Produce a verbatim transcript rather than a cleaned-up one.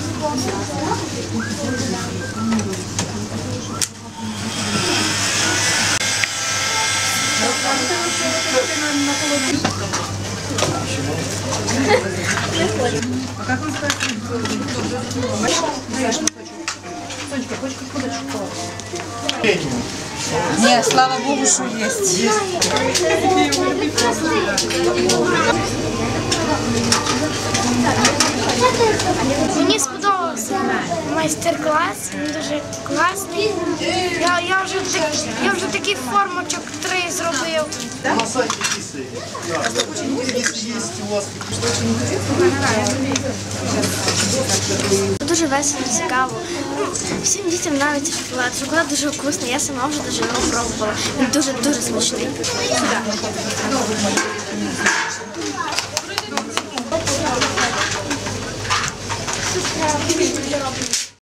А как он сказать? Сонечка, хочешь кусочек? Нет, слава Богу, что есть. Мені сподобався майстер-клас, він дуже класний. Я, я, вже, так, я вже таких формочок три зробив. На сайте писали. Если есть у вас Дуже весело, цікаво. Ну, всім дітям подобається шоколад. Шоколад дуже вкусний, я сама вже дуже його пробувала. Він дуже-дуже смачний.